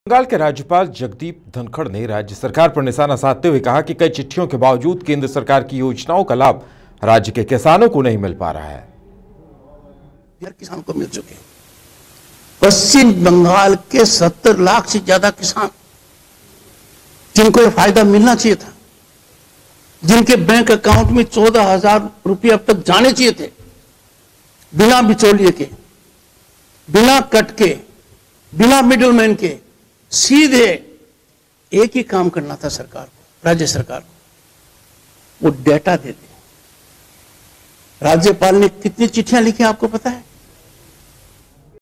बंगाल के राज्यपाल जगदीप धनखड़ ने राज्य सरकार पर निशाना साधते हुए कहा कि कई चिट्ठियों के बावजूद केंद्र सरकार की योजनाओं का लाभ राज्य के किसानों को नहीं मिल पा रहा है। किसान को मिल चुके पश्चिम बंगाल के 70 लाख से ज्यादा किसान जिनको यह फायदा मिलना चाहिए था, जिनके बैंक अकाउंट में 14,000 रुपये अब तक जाने चाहिए थे, बिना बिचौलिए के, बिना कट के, बिना मिडलमैन के, सीधे एक ही काम करना था सरकार को, राज्य सरकार को, वो डेटा देते। राज्यपाल ने कितनी चिट्ठियां लिखी आपको पता है?